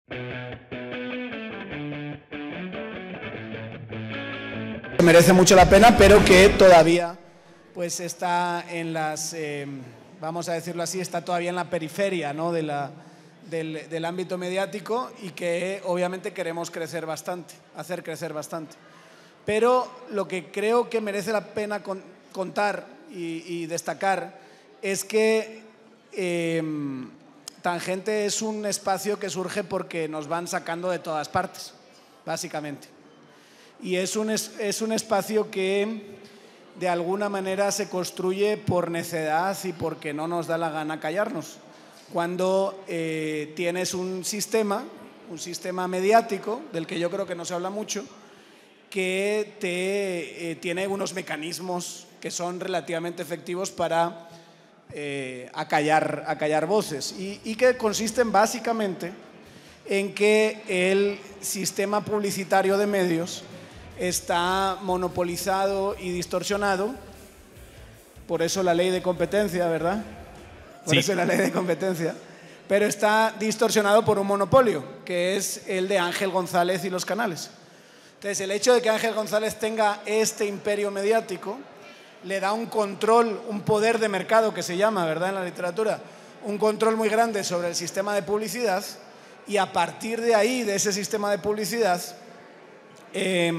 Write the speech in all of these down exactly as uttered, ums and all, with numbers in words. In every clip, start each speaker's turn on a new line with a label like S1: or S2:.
S1: Merece mucho la pena, pero que todavía pues está en las, eh, vamos a decirlo así, está todavía en la periferia, ¿no?, de la, del, del ámbito mediático, y que obviamente queremos crecer bastante, hacer crecer bastante. Pero lo que creo que merece la pena con, contar y, y destacar es que eh, Tangente es un espacio que surge porque nos van sacando de todas partes, básicamente. Y es un, es un espacio que de alguna manera se construye por necedad y porque no nos da la gana callarnos. Cuando eh, tienes un sistema, un sistema mediático, del que yo creo que no se habla mucho, que te, eh, tiene unos mecanismos que son relativamente efectivos para eh, acallar, acallar voces, y, y que consisten básicamente en que el sistema publicitario de medios está monopolizado y distorsionado. Por eso la ley de competencia, ¿verdad? Por sí. eso la ley de competencia. Pero está distorsionado por un monopolio, que es el de Ángel González y los canales. Entonces, el hecho de que Ángel González tenga este imperio mediático le da un control, un poder de mercado que se llama, ¿verdad?, en la literatura, un control muy grande sobre el sistema de publicidad, y a partir de ahí, de ese sistema de publicidad, Eh,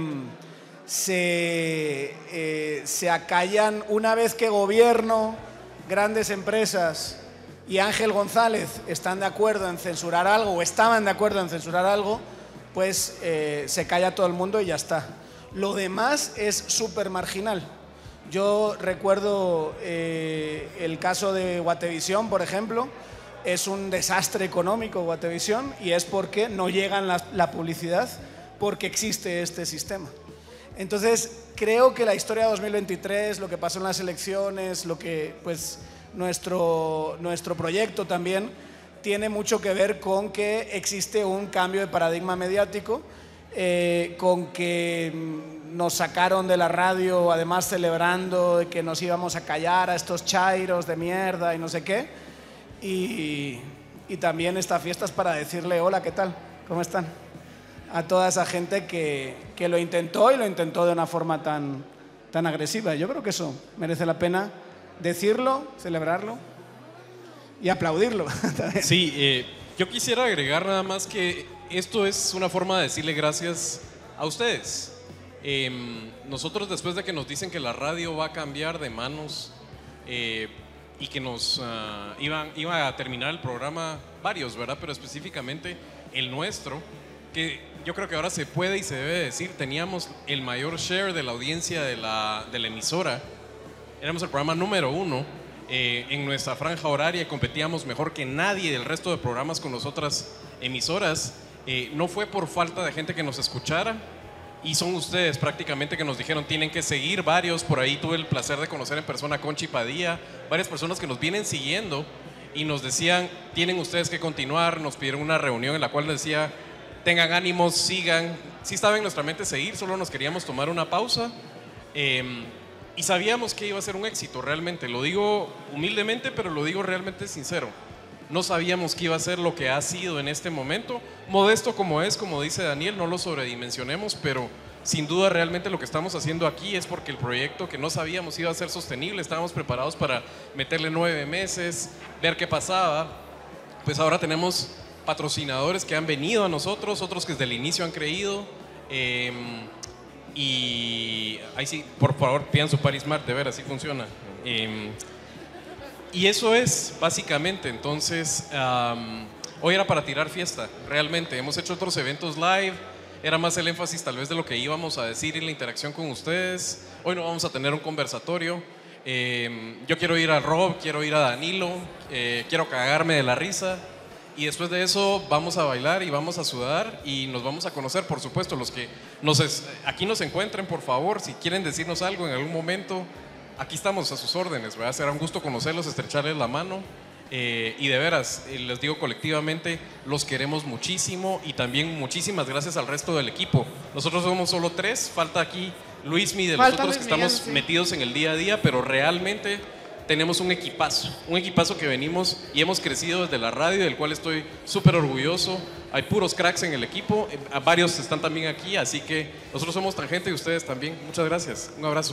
S1: se, eh, se acallan, una vez que gobierno, grandes empresas y Ángel González están de acuerdo en censurar algo, o estaban de acuerdo en censurar algo, pues eh, se calla todo el mundo y ya está. Lo demás es súper marginal. Yo recuerdo eh, el caso de Guatevisión, por ejemplo. Es un desastre económico Guatevisión, y es porque no llegan la, la publicidad, porque existe este sistema. Entonces, creo que la historia de dos mil veintitrés, lo que pasó en las elecciones, lo que, pues, nuestro, nuestro proyecto también, tiene mucho que ver con que existe un cambio de paradigma mediático, eh, con que nos sacaron de la radio, además celebrando que nos íbamos a callar a estos chairos de mierda y no sé qué, y, y también esta fiesta es para decirle hola, ¿qué tal? ¿Cómo están? A toda esa gente que, que lo intentó, y lo intentó de una forma tan, tan agresiva. Yo creo que eso merece la pena decirlo, celebrarlo y aplaudirlo.
S2: Sí, eh, yo quisiera agregar nada más que esto es una forma de decirle gracias a ustedes. Eh, nosotros, después de que nos dicen que la radio va a cambiar de manos eh, y que nos uh, iban, iba a terminar el programa, varios, ¿verdad?, pero específicamente el nuestro, que yo creo que ahora se puede y se debe decir, teníamos el mayor share de la audiencia de la, de la emisora. Éramos el programa número uno eh, en nuestra franja horaria, competíamos mejor que nadie del resto de programas con las otras emisoras. Eh, no fue por falta de gente que nos escuchara, y son ustedes prácticamente que nos dijeron tienen que seguir. Varios, por ahí tuve el placer de conocer en persona a Conchi Padilla, varias personas que nos vienen siguiendo y nos decían tienen ustedes que continuar. Nos pidieron una reunión en la cual les decía tengan ánimos, sigan. Sí estaba en nuestra mente seguir, solo nos queríamos tomar una pausa, eh, y sabíamos que iba a ser un éxito, realmente. Lo digo humildemente, pero lo digo realmente sincero. No sabíamos que iba a ser lo que ha sido en este momento. Modesto como es, como dice Daniel, no lo sobredimensionemos, pero sin duda realmente lo que estamos haciendo aquí es porque el proyecto, que no sabíamos iba a ser sostenible, estábamos preparados para meterle nueve meses, ver qué pasaba. Pues ahora tenemos patrocinadores que han venido a nosotros, otros que desde el inicio han creído, eh, y ahí sí, por favor pidan su Paris Smart, de ver, así funciona, eh, y eso es básicamente. Entonces um, hoy era para tirar fiesta, realmente. Hemos hecho otros eventos live, era más el énfasis tal vez de lo que íbamos a decir y la interacción con ustedes. Hoy no vamos a tener un conversatorio. eh, yo quiero ir a Rob, quiero ir a Danilo, eh, quiero cagarme de la risa. Y después de eso vamos a bailar y vamos a sudar y nos vamos a conocer, por supuesto. Los que nos es, aquí nos encuentren, por favor, si quieren decirnos algo en algún momento, aquí estamos a sus órdenes, ¿verdad? Será un gusto conocerlos, estrecharles la mano, eh, y de veras, eh, les digo colectivamente, los queremos muchísimo, y también muchísimas gracias al resto del equipo. Nosotros somos solo tres, falta aquí Luismi de los
S3: Falta
S2: otros
S3: Luis
S2: que estamos
S3: Miguel, sí.
S2: metidos en el día a día, pero realmente tenemos un equipazo, un equipazo que venimos y hemos crecido desde la radio, del cual estoy súper orgulloso. hay puros cracks en el equipo, eh, varios están también aquí, así que nosotros somos Tangente y ustedes también. Muchas gracias, un abrazo.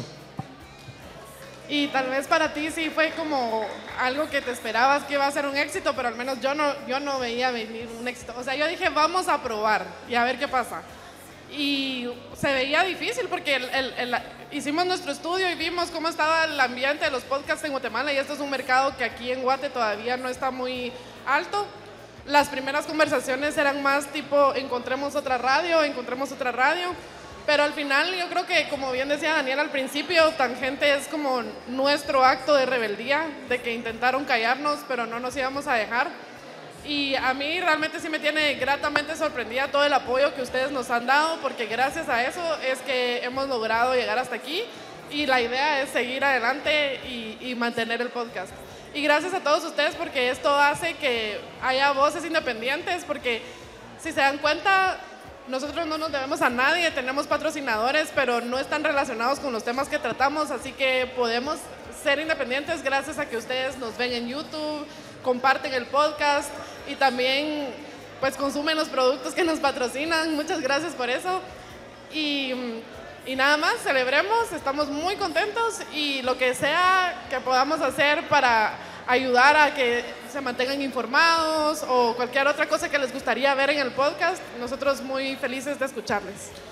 S3: Y tal vez para ti sí fue como algo que te esperabas que iba a ser un éxito, pero al menos yo no, yo no veía venir un éxito. O sea, yo dije, vamos a probar y a ver qué pasa. Y se veía difícil porque el, el, el, hicimos nuestro estudio y vimos cómo estaba el ambiente de los podcasts en Guatemala, y esto es un mercado que aquí en Guate todavía no está muy alto. Las primeras conversaciones eran más tipo, encontremos otra radio, encontremos otra radio. Pero al final yo creo que, como bien decía Daniel al principio, Tangente es como nuestro acto de rebeldía, de que intentaron callarnos, pero no nos íbamos a dejar. Y a mí realmente sí me tiene gratamente sorprendida todo el apoyo que ustedes nos han dado, porque gracias a eso es que hemos logrado llegar hasta aquí, y la idea es seguir adelante y, y mantener el podcast. Y gracias a todos ustedes, porque esto hace que haya voces independientes, porque si se dan cuenta, nosotros no nos debemos a nadie, tenemos patrocinadores, pero no están relacionados con los temas que tratamos, así que podemos ser independientes gracias a que ustedes nos ven en YouTube, comparten el podcast y también pues consumen los productos que nos patrocinan. Muchas gracias por eso. Y, y nada más, celebremos, estamos muy contentos, y lo que sea que podamos hacer para ayudar a que se mantengan informados o cualquier otra cosa que les gustaría ver en el podcast, nosotros muy felices de escucharles.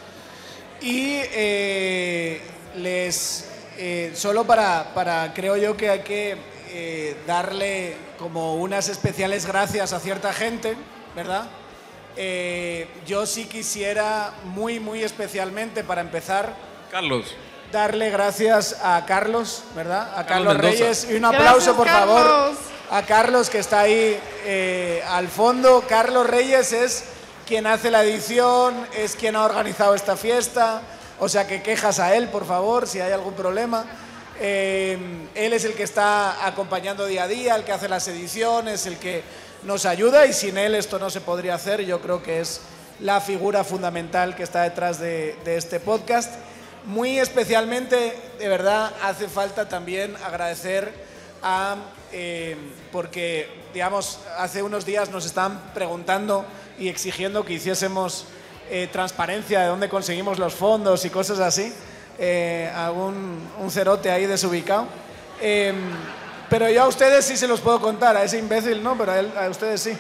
S1: Y eh, les, eh, solo para, para, creo yo que hay que eh, darle como unas especiales gracias a cierta gente, ¿verdad? Eh, yo sí quisiera muy, muy especialmente, para empezar,
S2: Carlos.
S1: darle gracias a Carlos, ¿verdad? A
S2: Carlos
S1: Carlos
S2: Mendoza.
S1: Reyes. Y un aplauso,
S3: Gracias,
S1: por
S3: Carlos.
S1: favor, a Carlos, que está ahí eh, al fondo. Carlos Reyes es quien hace la edición, es quien ha organizado esta fiesta. O sea, que quejas a él, por favor, si hay algún problema. Eh, él es el que está acompañando día a día, el que hace las ediciones, el que nos ayuda, y sin él esto no se podría hacer. Yo creo que es la figura fundamental que está detrás de, de este podcast. Muy especialmente, de verdad, hace falta también agradecer a, eh, porque, digamos, hace unos días nos estaban preguntando y exigiendo que hiciésemos eh, transparencia de dónde conseguimos los fondos y cosas así, eh, algún un cerote ahí desubicado. Eh, pero yo a ustedes sí se los puedo contar, a ese imbécil no, pero a, él, a ustedes sí.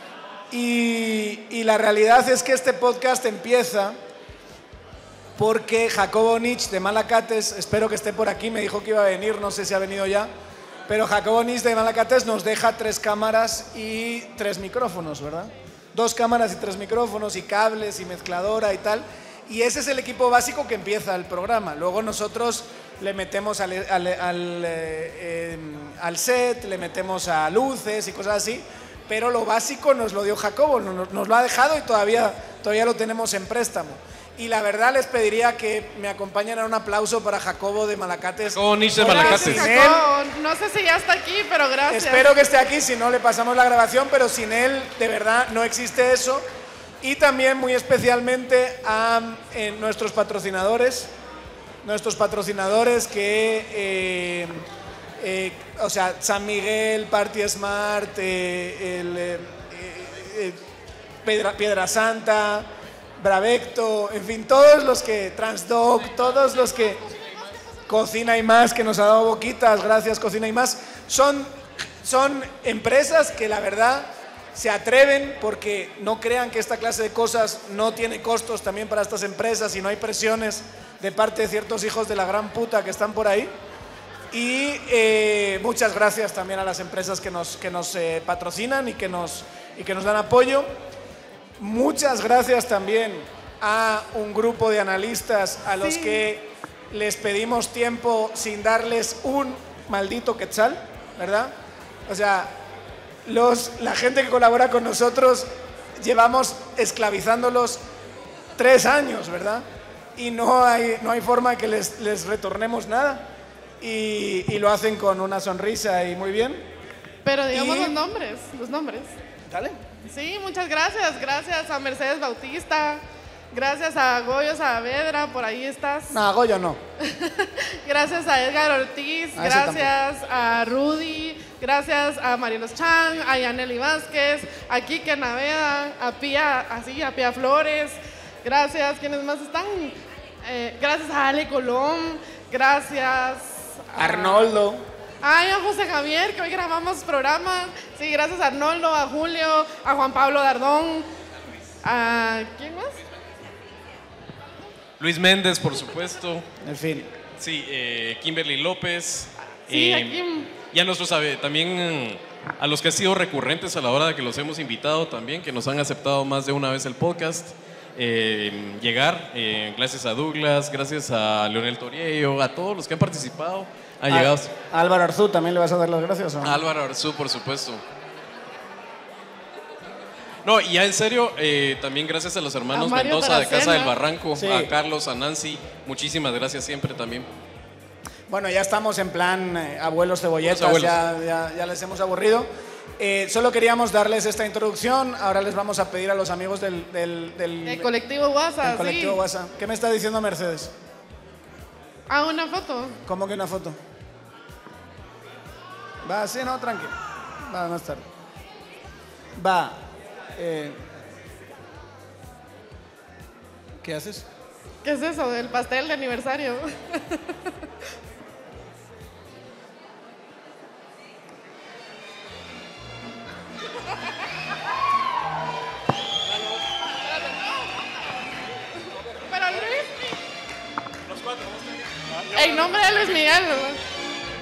S1: Y, y la realidad es que este podcast empieza porque Jacobo Nitsch de Malacates, espero que esté por aquí, me dijo que iba a venir, no sé si ha venido ya, pero Jacobo Nitsch de Malacates nos deja tres cámaras y tres micrófonos, ¿verdad? Dos cámaras y tres micrófonos y cables y mezcladora y tal, y ese es el equipo básico que empieza el programa. Luego nosotros le metemos al, al, al, eh, eh, al set, le metemos a luces y cosas así, pero lo básico nos lo dio Jacobo, nos, nos lo ha dejado y todavía, todavía lo tenemos en préstamo. Y la verdad les pediría que me acompañen a un aplauso para Jacobo de Malacates.
S2: Jacobo Nitsch de Malacates.
S3: Gracias, Jacobo. No sé si ya está aquí, pero gracias.
S1: Espero que esté aquí, si no le pasamos la grabación, pero sin él de verdad no existe eso. Y también muy especialmente a eh, nuestros patrocinadores, nuestros patrocinadores que, eh, eh, o sea, San Miguel, Party Smart, eh, el, eh, eh, Piedra, Piedra Santa, Bravecto, en fin, todos los que, Transdoc, todos los que, Cocina y Más, que nos ha dado boquitas, gracias Cocina y Más, son, son empresas que la verdad se atreven, porque no crean que esta clase de cosas no tiene costos también para estas empresas y no hay presiones de parte de ciertos hijos de la gran puta que están por ahí. Y eh, muchas gracias también a las empresas que nos, que nos eh, patrocinan y que nos, y que nos dan apoyo. Muchas gracias también a un grupo de analistas a los
S3: sí.
S1: que les pedimos tiempo sin darles un maldito quetzal, ¿verdad? O sea, los, la gente que colabora con nosotros llevamos esclavizándolos tres años, ¿verdad? Y no hay, no hay forma que les, les retornemos nada. Y, y lo hacen con una sonrisa y muy bien.
S3: Pero digamos
S1: y...
S3: los nombres, los nombres.
S1: Dale.
S3: Sí, muchas gracias. Gracias a Mercedes Bautista, gracias a Goyo Saavedra, por ahí estás.
S1: No, Goyo no.
S3: Gracias a Edgar Ortiz,
S1: A ese
S3: gracias a Rudy, Gracias a Marielos Chan, a Yaneli Vázquez, a Kike Naveda, a Pía, así, a Pía Flores. Gracias, ¿quiénes más están? Eh, gracias a Ale Colón, gracias a
S1: Arnoldo.
S3: Ay, a José Javier, que hoy grabamos programa. Sí, gracias a Arnoldo, a Julio, a Juan Pablo Dardón, a ¿quién más?
S2: Luis Méndez, por supuesto.
S1: En fin.
S2: Sí, eh, Kimberly López.
S3: Sí,
S2: eh,
S3: a Kim.
S2: Y a nuestros, sabe, también a los que han sido recurrentes a la hora de que los hemos invitado también, que nos han aceptado más de una vez el podcast. Eh, llegar, eh, gracias a Douglas, gracias a Leonel Toriello, a todos los que han participado. Han
S1: a,
S2: llegado.
S1: a Álvaro Arzú también le vas a dar las gracias, ¿o no?
S2: A Álvaro Arzú, por supuesto. No, y ya en serio, eh, también gracias a los hermanos
S3: A Mario
S2: Mendoza de
S3: Taracena.
S2: Casa del Barranco,
S1: Sí.
S2: a Carlos, a Nancy, muchísimas gracias siempre también.
S1: Bueno, ya estamos en plan eh, abuelos cebolletas,
S2: Los abuelos.
S1: ya, ya, ya les hemos aburrido. Eh, solo queríamos darles esta introducción. Ahora les vamos a pedir a los amigos del, del, del,
S3: El colectivo WhatsApp,
S1: del colectivo
S3: sí.
S1: WhatsApp. ¿Qué me está diciendo Mercedes?
S3: Ah, una foto.
S1: ¿Cómo que una foto? Va, sí, no, tranquilo. Va, más tarde. Va. eh, ¿Qué haces?
S3: ¿Qué es eso del pastel de aniversario? Pero Luis. Los cuatro. En nombre de Luis Miguel. ¿No?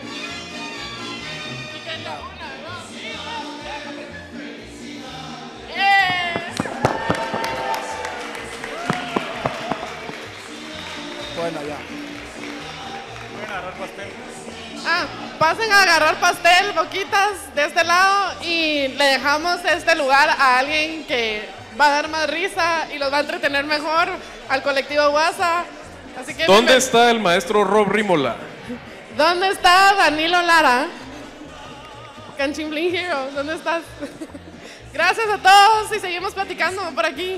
S1: Bueno, ya.
S3: Ah, pasen a agarrar pastel, boquitas de este lado y le dejamos este lugar a alguien que va a dar más risa y los va a entretener mejor, al colectivo WhatsApp. Así que
S2: ¿Dónde
S3: bienven-
S2: está el maestro Rob Rímola?
S3: ¿Dónde está Danilo Lara? Canchimblín Hero, ¿dónde estás? Gracias a todos y seguimos platicando por aquí.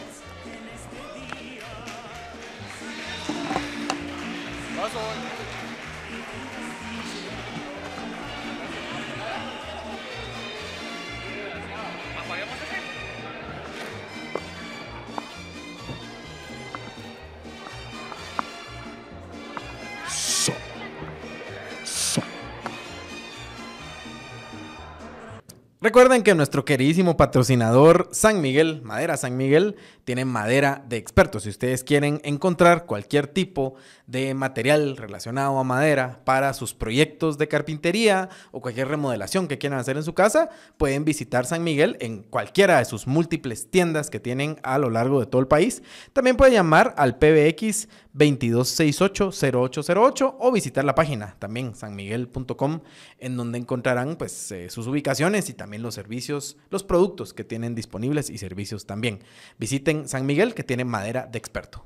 S4: Recuerden que nuestro queridísimo patrocinador San Miguel, Madera San Miguel, tiene madera de expertos. Si ustedes quieren encontrar cualquier tipo de material relacionado a madera para sus proyectos de carpintería o cualquier remodelación que quieran hacer en su casa, pueden visitar San Miguel en cualquiera de sus múltiples tiendas que tienen a lo largo de todo el país. También pueden llamar al P B X veintidós sesenta y ocho cero ocho cero ocho o visitar la página también san miguel punto com, en donde encontrarán pues eh, sus ubicaciones y también los servicios, los productos que tienen disponibles y servicios también. Visiten San Miguel, que tiene madera de experto.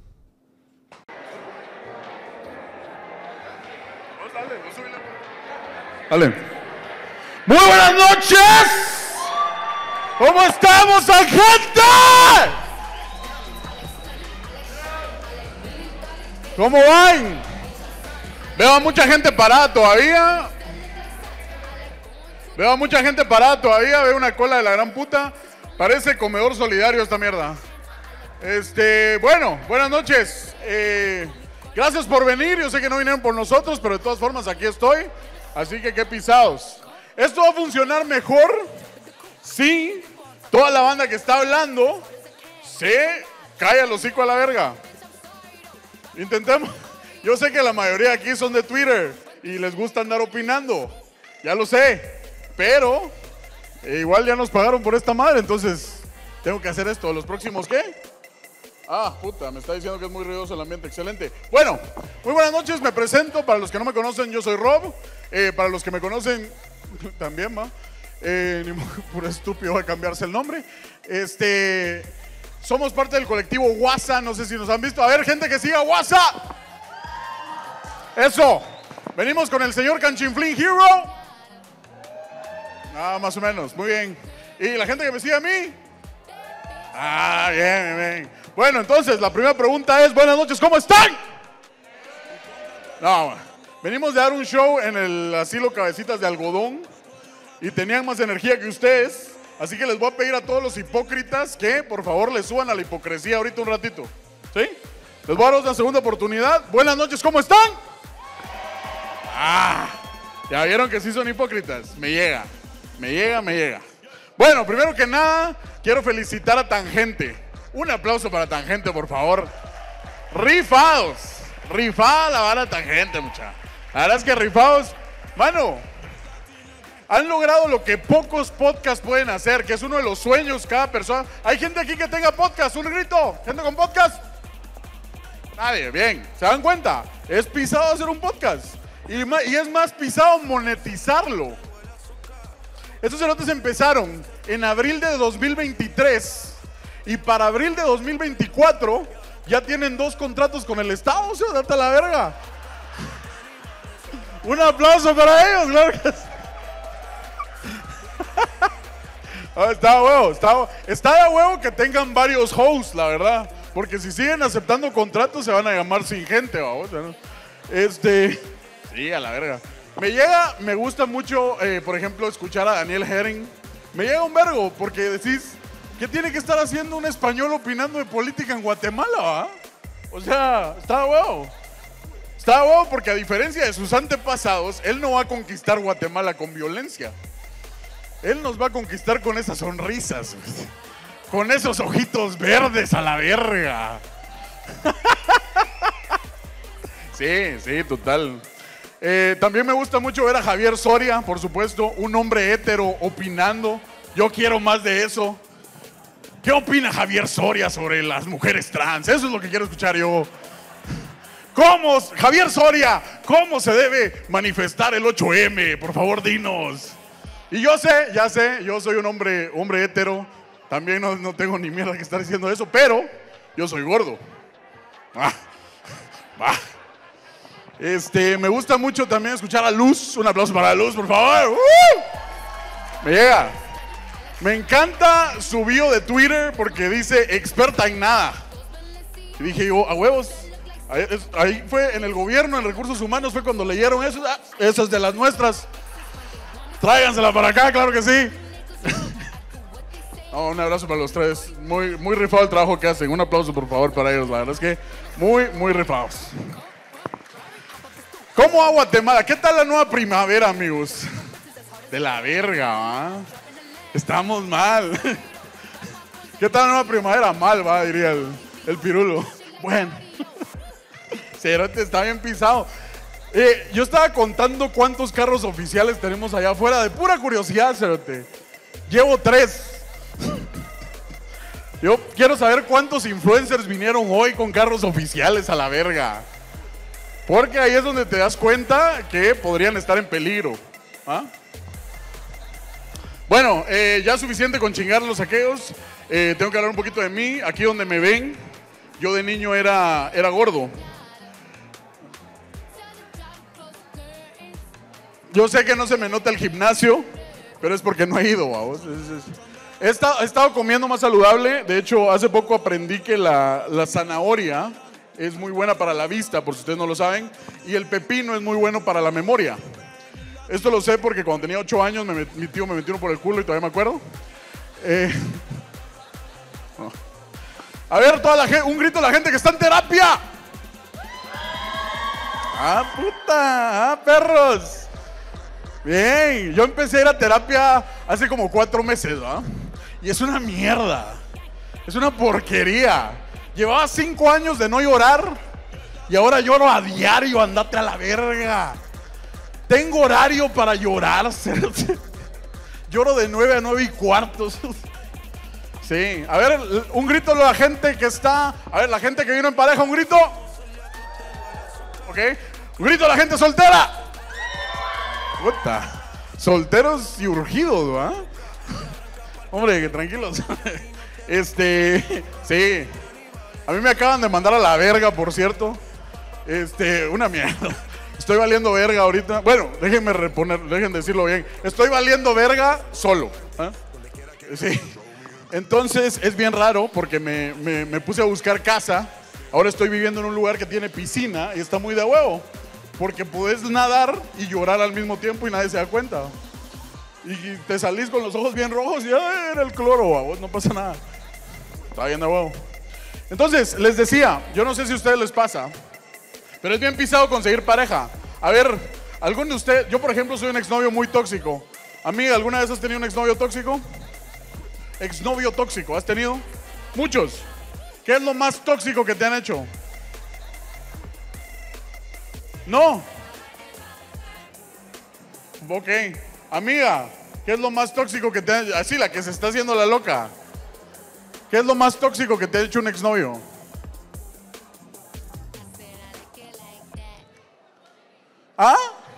S5: Dale. Muy buenas noches. ¿Cómo estamos, gente? ¿Cómo van? Veo a mucha gente parada todavía. Veo a mucha gente parada todavía. Veo una cola de la gran puta. Parece comedor solidario esta mierda. Este, bueno, buenas noches. Eh, gracias por venir. Yo sé que no vinieron por nosotros, pero de todas formas aquí estoy. Así que qué pisados. Esto va a funcionar mejor si toda la banda que está hablando se calla el hocico a la verga. Intentemos. Yo sé que la mayoría aquí son de Twitter y les gusta andar opinando. Ya lo sé. Pero eh, igual ya nos pagaron por esta madre, entonces tengo que hacer esto. ¿Los próximos qué? Ah, puta, me está diciendo que es muy ruidoso el ambiente. Excelente. Bueno, muy buenas noches. Me presento. Para los que no me conocen, yo soy Rob. Eh, para los que me conocen, también, va. Eh, ni modo, puro estúpido va a cambiarse el nombre. Este, somos parte del colectivo WhatsApp. No sé si nos han visto. A ver, gente que siga WhatsApp. Eso. Venimos con el señor Canchinflín Hero. Ah, más o menos. Muy bien. ¿Y la gente que me sigue a mí? Ah, bien, bien. Bueno, entonces, la primera pregunta es, buenas noches, ¿cómo están? No, venimos de dar un show en el asilo Cabecitas de Algodón. y tenían más energía que ustedes. Así que les voy a pedir a todos los hipócritas que por favor les suban a la hipocresía ahorita un ratito. ¿Sí? Les voy a dar una segunda oportunidad. Buenas noches, ¿cómo están? Ah, ya vieron que sí son hipócritas. Me llega, me llega, me llega. Bueno, primero que nada, quiero felicitar a Tangente. Un aplauso para Tangente, por favor. Rifados. Rifada la vara Tangente, muchachos. La verdad es que rifados, mano, han logrado lo que pocos podcasts pueden hacer, que es uno de los sueños cada persona. ¿Hay gente aquí que tenga podcast? Un grito. ¿Gente con podcast? Nadie, bien. ¿Se dan cuenta? Es pisado hacer un podcast. Y, y es más pisado monetizarlo. Estos cerotes empezaron en abril de dos mil veintitrés y para abril de dos mil veinticuatro ya tienen dos contratos con el Estado, o sea, date la verga. Un aplauso para ellos, claro que sí. Oh, está de huevo, está, está de huevo que tengan varios hosts, la verdad. Porque si siguen aceptando contratos se van a llamar sin gente, vamos, ¿no? Este, sí, a la verga. Me llega, me gusta mucho, eh, por ejemplo, escuchar a Daniel Herring. Me llega un vergo porque decís, ¿qué tiene que estar haciendo un español opinando de política en Guatemala, va? O sea, está de huevo. Está de huevo porque a diferencia de sus antepasados, él no va a conquistar Guatemala con violencia. Él nos va a conquistar con esas sonrisas, con esos ojitos verdes a la verga. Sí, sí, total. Eh, también me gusta mucho ver a Javier Soria, por supuesto, un hombre hétero opinando. Yo quiero más de eso. ¿Qué opina Javier Soria sobre las mujeres trans? Eso es lo que quiero escuchar yo. ¿Cómo, Javier Soria, cómo se debe manifestar el ocho eme? Por favor, dinos. Y yo sé, ya sé, yo soy un hombre, hombre hétero. También no, no tengo ni mierda que estar diciendo eso, pero yo soy gordo. Ah, ah. Este, me gusta mucho también escuchar a Luz. Un aplauso para Luz, por favor. ¡Uh! Me llega. Me encanta su bio de Twitter porque dice experta en nada. Y dije yo, a huevos. Ahí, ahí fue en el gobierno, en recursos humanos, fue cuando leyeron eso. Ah, esa es de las nuestras. Tráigansela para acá, claro que sí. No, un abrazo para los tres. Muy, muy rifado el trabajo que hacen. Un aplauso, por favor, para ellos. La verdad es que muy, muy rifados. ¿Cómo va Guatemala? ¿Qué tal la nueva primavera, amigos? De la verga, ¿va? Estamos mal. ¿Qué tal la nueva primavera? Mal, va, diría el, el pirulo. Bueno. Cerote, está bien pisado. Eh, yo estaba contando cuántos carros oficiales tenemos allá afuera. De pura curiosidad, Cerote. Llevo tres. Yo quiero saber cuántos influencers vinieron hoy con carros oficiales a la verga. Porque ahí es donde te das cuenta que podrían estar en peligro. ¿Ah? Bueno, eh, ya suficiente con chingar los saqueos. Eh, tengo que hablar un poquito de mí. Aquí donde me ven, yo de niño era, era gordo. Yo sé que no se me nota el gimnasio, pero es porque no he ido, vamos. Es, es, he, estado, he estado comiendo más saludable. De hecho, hace poco aprendí que la, la zanahoria es muy buena para la vista, por si ustedes no lo saben. Y el pepino es muy bueno para la memoria. Esto lo sé porque cuando tenía ocho años me, mi tío me metió uno por el culo y todavía me acuerdo. Eh, no. A ver, toda la gente, un grito a la gente que está en terapia. Ah, puta, ah, perros. Bien, yo empecé a ir a terapia hace como cuatro meses, ¿no? Y es una mierda. Es una porquería. Llevaba cinco años de no llorar y ahora lloro a diario, andate a la verga. Tengo horario para llorar. Lloro de nueve a nueve y cuartos. Sí, a ver, un grito a la gente que está. A ver, la gente que vino en pareja, un grito. Ok, un grito a la gente soltera. Puta, solteros y urgidos, ¿va? Hombre, que tranquilos. Este, sí. A mí me acaban de mandar a la verga, por cierto. Este, una mierda. Estoy valiendo verga ahorita. Bueno, déjenme reponer, déjenme decirlo bien. Estoy valiendo verga solo. ¿Ah? Sí. Entonces es bien raro porque me, me, me puse a buscar casa. Ahora estoy viviendo en un lugar que tiene piscina y está muy de huevo. Porque puedes nadar y llorar al mismo tiempo y nadie se da cuenta. Y te salís con los ojos bien rojos y ¡ay, era el cloro! A vos no pasa nada. Está bien de huevo. Entonces, les decía, yo no sé si a ustedes les pasa, pero es bien pisado conseguir pareja. A ver, ¿alguno de ustedes? Yo, por ejemplo, soy un exnovio muy tóxico. Amiga, ¿alguna vez has tenido un exnovio tóxico? Exnovio tóxico, ¿has tenido? Muchos. ¿Qué es lo más tóxico que te han hecho? No. Ok. Amiga, ¿qué es lo más tóxico que te han hecho? Así, la que se está haciendo la loca. ¿Qué es lo más tóxico que te ha hecho un exnovio? ¿Ah?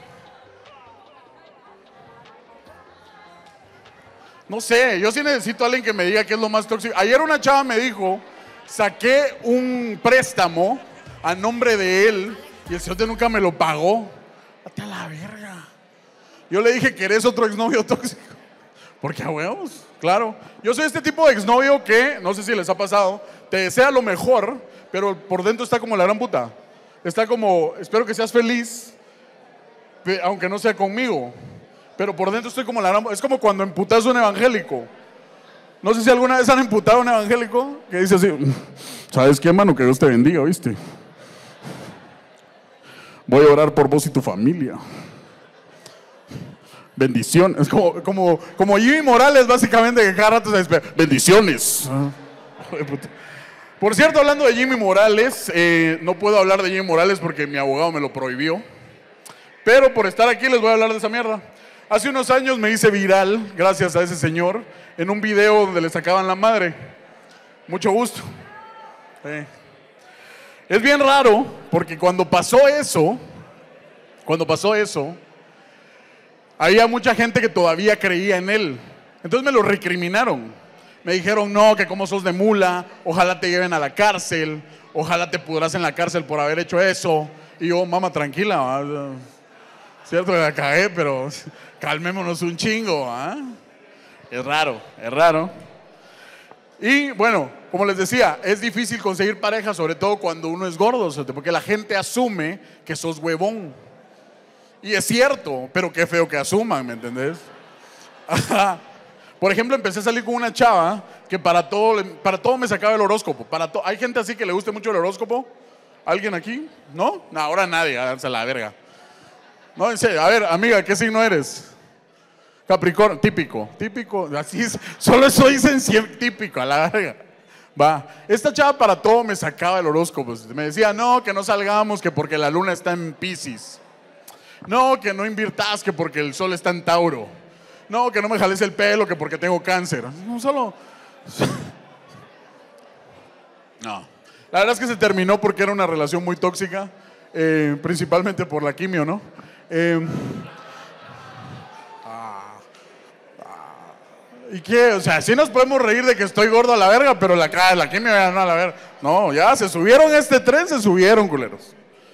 S5: No sé, yo sí necesito a alguien que me diga qué es lo más tóxico. Ayer una chava me dijo, saqué un préstamo a nombre de él y el señor nunca me lo pagó. Hasta la verga. Yo le dije que eres otro exnovio tóxico. Porque a huevos, claro. Yo soy este tipo de exnovio que, no sé si les ha pasado, te desea lo mejor, pero por dentro está como la gran puta. Está como, espero que seas feliz, aunque no sea conmigo. Pero por dentro estoy como la gran... Es como cuando emputas a un evangélico. No sé si alguna vez han emputado a un evangélico que dice así, ¿sabes qué, mano? Que Dios te bendiga, ¿viste? Voy a orar por vos y tu familia. Bendiciones. Como, como, como Jimmy Morales, básicamente, que cada rato se despega. Bendiciones. Por cierto, hablando de Jimmy Morales, eh, no puedo hablar de Jimmy Morales porque mi abogado me lo prohibió. Pero por estar aquí les voy a hablar de esa mierda. Hace unos años me hice viral, gracias a ese señor, en un video donde le sacaban la madre. Mucho gusto. Sí. Es bien raro, porque cuando pasó eso, cuando pasó eso, había mucha gente que todavía creía en él. Entonces me lo recriminaron. Me dijeron, no, que como sos de mula, ojalá te lleven a la cárcel, ojalá te pudras en la cárcel por haber hecho eso. Y yo, mamá, tranquila, ¿verdad? Cierto que la cagué, pero calmémonos un chingo, ¿ah? Es raro, es raro. Y bueno, como les decía, es difícil conseguir pareja, sobre todo cuando uno es gordo, porque la gente asume que sos huevón. Y es cierto, pero qué feo que asuman, ¿me entendés? Por ejemplo, empecé a salir con una chava que para todo, para todo me sacaba el horóscopo. Para to- ¿Hay gente así que le guste mucho el horóscopo? ¿Alguien aquí? ¿No? No, ahora nadie, háganse la verga. No, en serio, a ver, amiga, ¿qué signo eres? Capricornio, típico, típico, así es, solo soy sensible, típico, a la verga. Va, esta chava para todo me sacaba el horóscopo, me decía, no, que no salgamos, que porque la luna está en Piscis. No, que no invirtas, que porque el sol está en Tauro. No, que no me jales el pelo, que porque tengo cáncer. No, solo... No, la verdad es que se terminó porque era una relación muy tóxica, eh, principalmente por la quimio, ¿no? Eh, ah, ah, ¿Y qué? O sea, sí nos podemos reír de que estoy gordo a la verga, pero la, la quimio ya no a la verga. No, ya se subieron este tren, se subieron, culeros.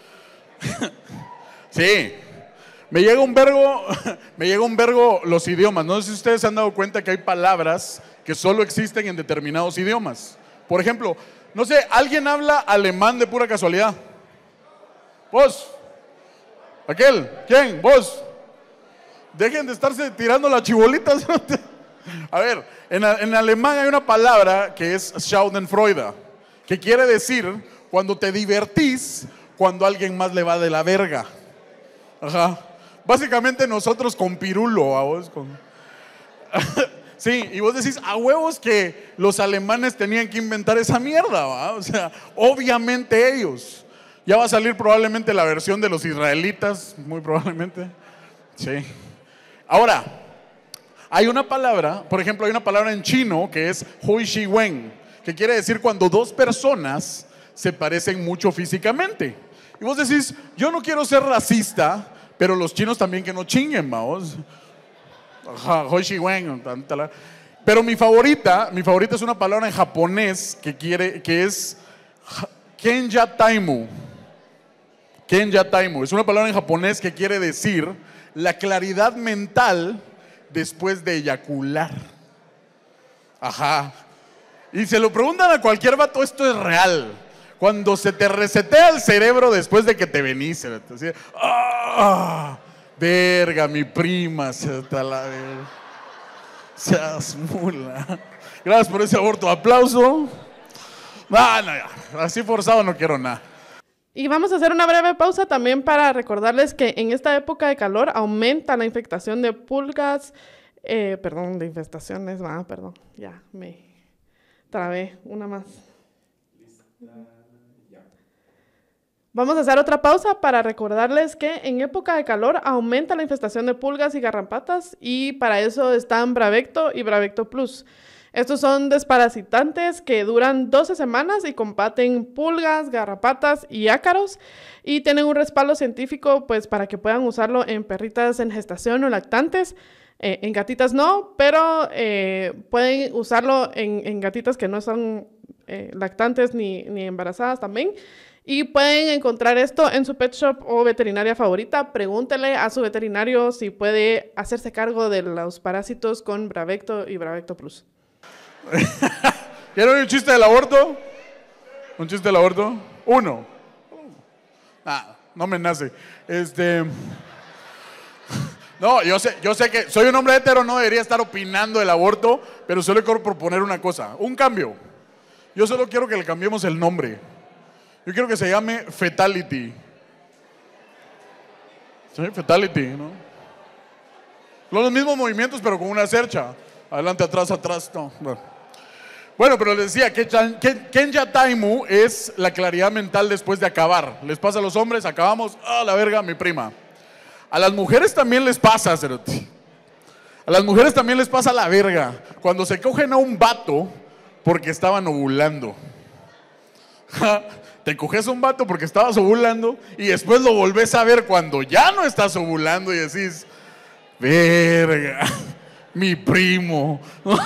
S5: Sí. Me llega un vergo, me llega un vergo los idiomas. No sé si ustedes se han dado cuenta que hay palabras que solo existen en determinados idiomas. Por ejemplo, no sé, ¿alguien habla alemán de pura casualidad? ¿Vos? ¿Aquel? ¿Quién? ¿Vos? Dejen de estarse tirando las chibolitas. A ver, en, en alemán hay una palabra que es Schadenfreude, que quiere decir cuando te divertís, cuando a alguien más le va de la verga. Ajá. Básicamente nosotros con pirulo, a vos con... Sí, y vos decís, a huevos que los alemanes tenían que inventar esa mierda, ¿va? O sea, obviamente ellos. Ya va a salir probablemente la versión de los israelitas, muy probablemente. Sí. Ahora, hay una palabra, por ejemplo, hay una palabra en chino que es hui shi wen, que quiere decir cuando dos personas se parecen mucho físicamente. Y vos decís, yo no quiero ser racista, pero los chinos también que no chinguen, vamos. Hui shi wen. Pero mi favorita, mi favorita es una palabra en japonés que quiere, que es Kenya Taimu. Kenya Taimu. Es una palabra en japonés que quiere decir la claridad mental después de eyacular. Ajá. Y se lo preguntan a cualquier vato, esto es real. Cuando se te resetea el cerebro después de que te venís, así, ¡ah! Verga, mi prima, se está la verga. Seas mula. Gracias por ese aborto. Aplauso. No, no, ya. Así forzado no quiero nada.
S3: Y vamos a hacer una breve pausa también para recordarles que en esta época de calor aumenta la infectación de pulgas, eh, perdón, de infestaciones, ah, perdón, ya me trabé, una más. Vamos a hacer otra pausa para recordarles que en época de calor aumenta la infestación de pulgas y garrapatas y para eso están Bravecto y Bravecto Plus. Estos son desparasitantes que duran doce semanas y combaten pulgas, garrapatas y ácaros y tienen un respaldo científico pues, para que puedan usarlo en perritas en gestación o lactantes. Eh, en gatitas no, pero eh, pueden usarlo en, en gatitas que no son eh, lactantes ni, ni embarazadas también. Y pueden encontrar esto en su pet shop o veterinaria favorita. Pregúntele a su veterinario si puede hacerse cargo de los parásitos con Bravecto y Bravecto Plus.
S5: ¿Quieren un chiste del aborto? ¿Un chiste del aborto? Uno. Ah, no me nace. Este... No, yo sé, yo sé que soy un hombre hetero, no debería estar opinando del aborto, pero solo quiero proponer una cosa, un cambio. Yo solo quiero que le cambiemos el nombre. Yo quiero que se llame Fetality. ¿Sí? Fetality, ¿no? Los mismos movimientos, pero con una cercha. Adelante, atrás, atrás, no. Bueno, bueno pero les decía que Kenya Taimu es la claridad mental después de acabar. Les pasa a los hombres, acabamos, ah, la verga, mi prima. A las mujeres también les pasa, cerote. A las mujeres también les pasa la verga. Cuando se cogen a un vato porque estaban ovulando. Te coges a un vato porque estabas ovulando y después lo volvés a ver cuando ya no estás ovulando y decís, verga, mi primo.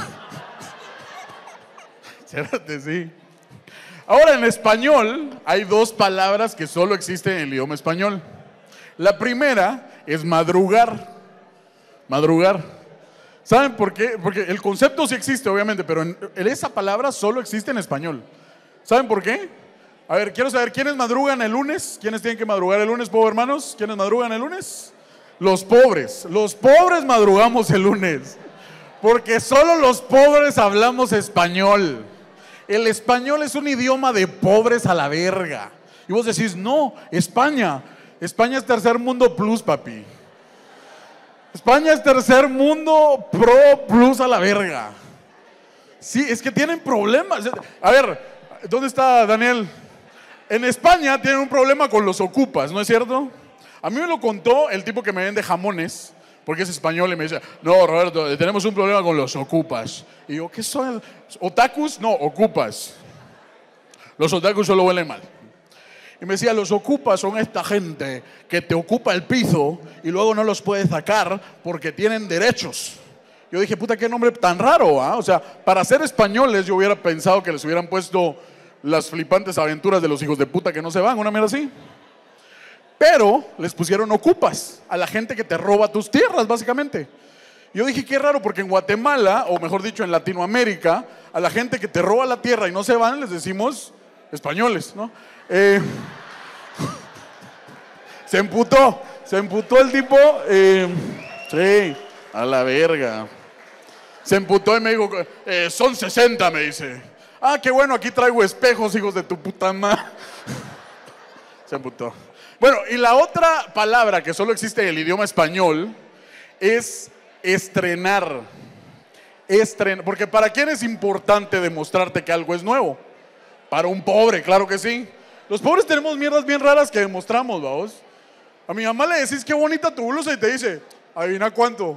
S5: Cérate, sí. Ahora, en español hay dos palabras que solo existen en el idioma español. La primera es madrugar. Madrugar. ¿Saben por qué? Porque el concepto sí existe, obviamente, pero en, esa palabra solo existe en español. ¿Saben por qué? A ver, quiero saber, ¿quiénes madrugan el lunes? ¿Quiénes tienen que madrugar el lunes, pobres hermanos? ¿Quiénes madrugan el lunes? Los pobres. Los pobres madrugamos el lunes. Porque solo los pobres hablamos español. El español es un idioma de pobres a la verga. Y vos decís, no, España. España es tercer mundo plus, papi. España es tercer mundo pro plus a la verga. Sí, es que tienen problemas. A ver, ¿dónde está Daniel? En España tienen un problema con los ocupas, ¿no es cierto? A mí me lo contó el tipo que me vende jamones, porque es español y me dice, no, Roberto, tenemos un problema con los ocupas. Y yo, ¿qué son? ¿Otakus? No, ocupas. Los otakus solo huelen mal. Y me decía, los ocupas son esta gente que te ocupa el piso y luego no los puedes sacar porque tienen derechos. Yo dije, puta, qué nombre tan raro, ¿ah? O sea, para ser españoles yo hubiera pensado que les hubieran puesto las flipantes aventuras de los hijos de puta que no se van, una mierda así. Pero les pusieron ocupas a la gente que te roba tus tierras, básicamente. Yo dije, qué raro, porque en Guatemala, o mejor dicho, en Latinoamérica, a la gente que te roba la tierra y no se van, les decimos españoles, ¿no? Eh, se emputó, se emputó el tipo, eh, sí, a la verga. Se emputó y me dijo, eh, son sesenta, me dice. Ah, qué bueno, aquí traigo espejos, hijos de tu puta madre. Se emputó. Bueno, y la otra palabra que solo existe en el idioma español es estrenar. Estrenar. Porque ¿para quién es importante demostrarte que algo es nuevo? Para un pobre, claro que sí. Los pobres tenemos mierdas bien raras que demostramos, vamos. A mi mamá le decís qué bonita tu blusa y te dice, adivina cuánto.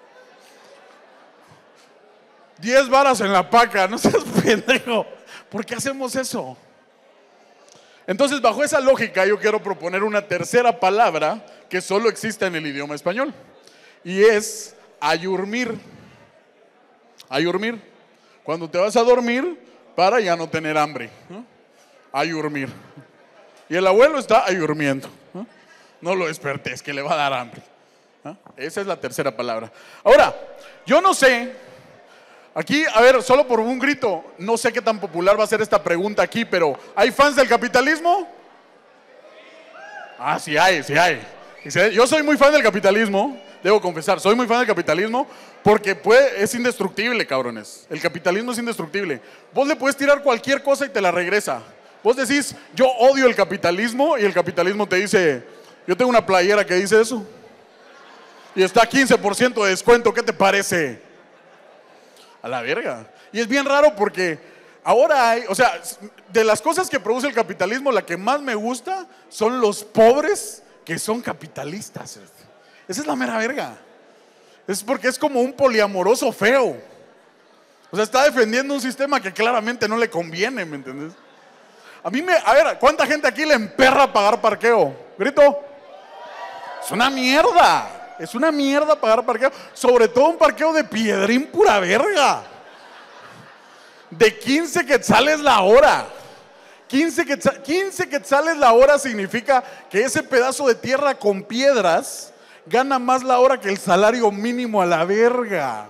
S5: Diez varas en la paca, no seas pendejo. ¿Por qué hacemos eso? Entonces, bajo esa lógica, yo quiero proponer una tercera palabra que solo existe en el idioma español. Y es ayurmir. Ayurmir. Cuando te vas a dormir para ya no tener hambre, ¿no? Ayurmir. Y el abuelo está ayurmiendo, ¿no? No lo despertes, que le va a dar hambre, ¿no? Esa es la tercera palabra. Ahora, yo no sé... Aquí, a ver, solo por un grito, no sé qué tan popular va a ser esta pregunta aquí, pero ¿hay fans del capitalismo? Ah, sí hay, sí hay. Yo soy muy fan del capitalismo, debo confesar, soy muy fan del capitalismo porque puede, es indestructible, cabrones. El capitalismo es indestructible. Vos le puedes tirar cualquier cosa y te la regresa. Vos decís, yo odio el capitalismo, y el capitalismo te dice, yo tengo una playera que dice eso. Y está a quince por ciento de descuento, ¿qué te parece? A la verga. Y es bien raro porque ahora hay, o sea, de las cosas que produce el capitalismo, la que más me gusta son los pobres que son capitalistas. Esa es la mera verga. Es porque es como un poliamoroso feo. O sea, está defendiendo un sistema que claramente no le conviene, ¿me entiendes? A mí me, a ver, ¿cuánta gente aquí le emperra pagar parqueo? Grito. Es una mierda. Es una mierda pagar parqueo. Sobre todo un parqueo de piedrín pura verga. De quince quetzales la hora. quince, quetzales, quince quetzales la hora significa que ese pedazo de tierra con piedras gana más la hora que el salario mínimo a la verga.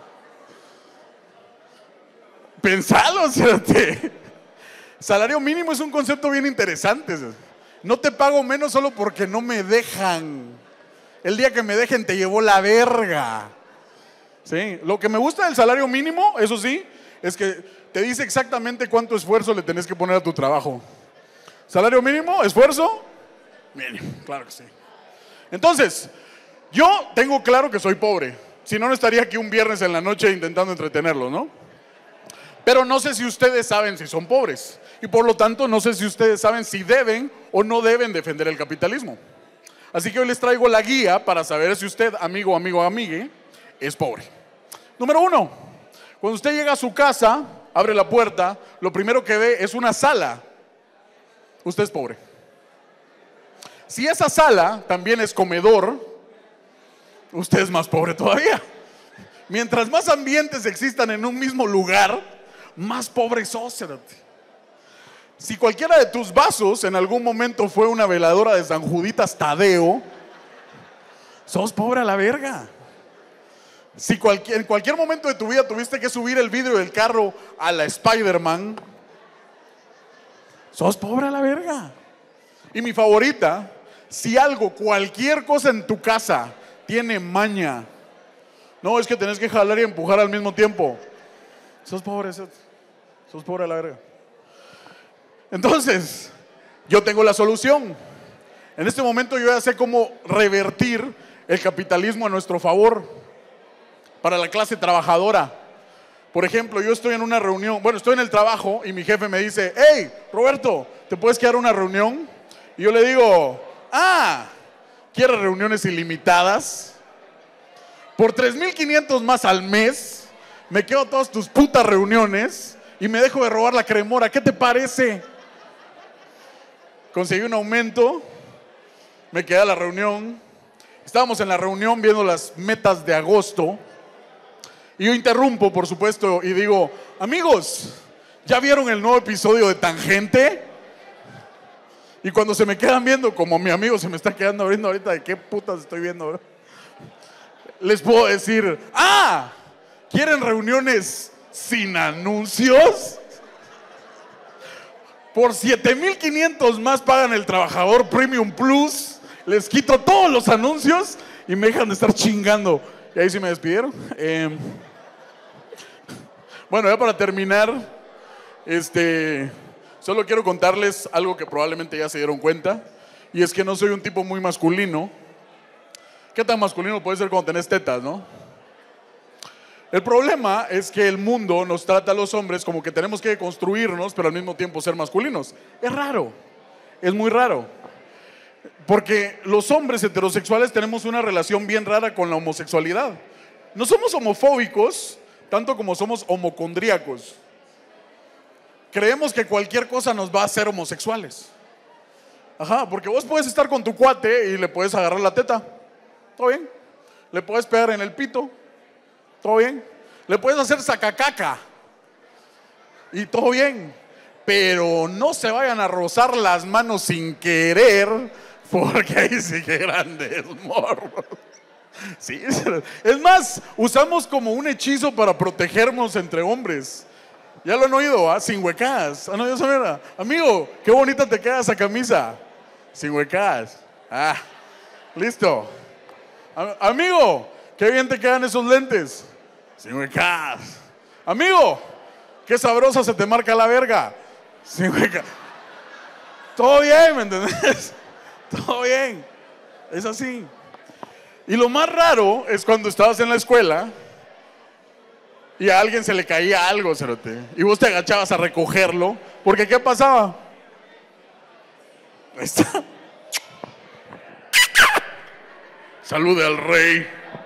S5: Pensalo, ¿cierto? Salario mínimo es un concepto bien interesante. No te pago menos solo porque no me dejan. El día que me dejen te llevó la verga. ¿Sí? Lo que me gusta del salario mínimo, eso sí, es que te dice exactamente cuánto esfuerzo le tenés que poner a tu trabajo. Salario mínimo, esfuerzo, mínimo, claro que sí. Entonces, yo tengo claro que soy pobre. Si no, no estaría aquí un viernes en la noche intentando entretenerlos, ¿no? Pero no sé si ustedes saben si son pobres. Y por lo tanto, no sé si ustedes saben si deben o no deben defender el capitalismo. Así que hoy les traigo la guía para saber si usted, amigo, amigo, amigue, es pobre. Número uno, cuando usted llega a su casa, abre la puerta, lo primero que ve es una sala. Usted es pobre. Si esa sala también es comedor, usted es más pobre todavía. Mientras más ambientes existan en un mismo lugar, más pobre sos. Si cualquiera de tus vasos en algún momento fue una veladora de San Juditas Tadeo, sos pobre a la verga. Si cualquier, en cualquier momento de tu vida tuviste que subir el vidrio del carro a la Spider-Man, sos pobre a la verga. Y mi favorita, si algo, cualquier cosa en tu casa tiene maña, no, es que tenés que jalar y empujar al mismo tiempo, sos pobre, sos, sos pobre a la verga. Entonces, yo tengo la solución. En este momento yo ya sé cómo revertir el capitalismo a nuestro favor para la clase trabajadora. Por ejemplo, yo estoy en una reunión, bueno, estoy en el trabajo y mi jefe me dice, hey, Roberto, ¿te puedes quedar una reunión? Y yo le digo, ah, ¿quieres reuniones ilimitadas? Por tres mil quinientos más al mes, me quedo todas tus putas reuniones y me dejo de robar la cremora. ¿Qué te parece? Conseguí un aumento, me quedé a la reunión. Estábamos en la reunión viendo las metas de agosto. Y yo interrumpo, por supuesto, y digo, amigos, ¿ya vieron el nuevo episodio de Tangente? Y cuando se me quedan viendo, como mi amigo se me está quedando viendo ahorita, ¿de qué putas estoy viendo, bro? Les puedo decir, ah, ¿quieren reuniones sin anuncios? Por siete mil quinientos más pagan el trabajador Premium Plus, les quito todos los anuncios y me dejan de estar chingando. Y ahí sí me despidieron. Eh, bueno, ya para terminar, este, solo quiero contarles algo que probablemente ya se dieron cuenta, y es que no soy un tipo muy masculino. ¿Qué tan masculino puede ser cuando tenés tetas, no? El problema es que el mundo nos trata a los hombres como que tenemos que construirnos, pero al mismo tiempo ser masculinos. Es raro, es muy raro. Porque los hombres heterosexuales tenemos una relación bien rara con la homosexualidad. No somos homofóbicos, tanto como somos homocondríacos. Creemos que cualquier cosa nos va a hacer homosexuales. Ajá, porque vos puedes estar con tu cuate y le puedes agarrar la teta. ¿Todo bien? Le puedes pegar en el pito. ¿Todo bien? Le puedes hacer sacacaca. Y todo bien. Pero no se vayan a rozar las manos sin querer, porque ahí sí que grandes morros. Sí, es más, usamos como un hechizo para protegernos entre hombres. Ya lo han oído, ¿ah? Sin huecas. ¿Han oído esa mierda? Amigo, qué bonita te queda esa camisa. Sin huecas. Ah, Listo. A- amigo, qué bien te quedan esos lentes. Sin huecas. Amigo, qué sabrosa se te marca la verga. Sin huecas. Todo bien, ¿me entendés? Todo bien. Es así. Y lo más raro es cuando estabas en la escuela y a alguien se le caía algo, cerote, y vos te agachabas a recogerlo, porque ¿qué pasaba? Ahí está. Salude al rey.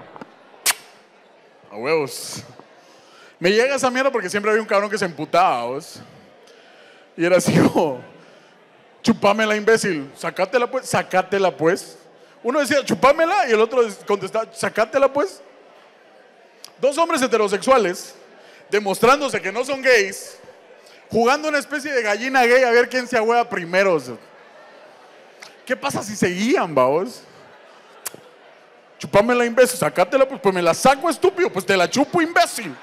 S5: A huevos. Me llega esa mierda porque siempre había un cabrón que se emputaba, ¿vos? Y era así como, chupámela, imbécil, sacátela pues, sacátela pues. Uno decía, chupámela, y el otro contestaba, sacátela pues. Dos hombres heterosexuales, demostrándose que no son gays, jugando una especie de gallina gay a ver quién se ahueva primero. ¿Qué pasa si seguían, vaos? Chupámela, imbécil, sacátela pues, pues me la saco, estúpido, pues te la chupo, imbécil.